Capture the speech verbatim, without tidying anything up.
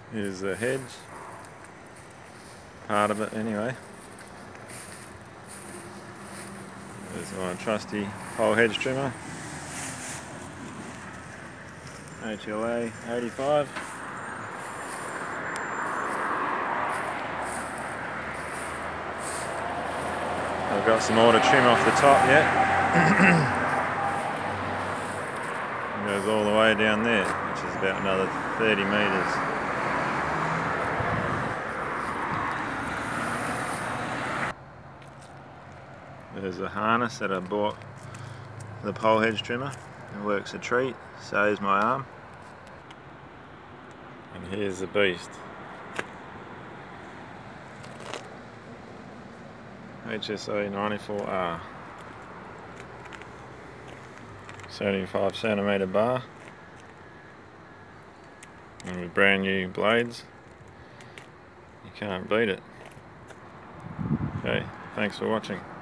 Here's the hedge, part of it anyway. There's my trusty pole hedge trimmer, H L A eighty-five. I've got some more to trim off the top yet. It goes all the way down there, which is about another thirty metres. There's a harness that I bought for the pole hedge trimmer. It works a treat, saves my arm. And here's the beast. H S A ninety-four R. seventy-five centimetre bar. And with brand new blades. You can't beat it. Okay, thanks for watching.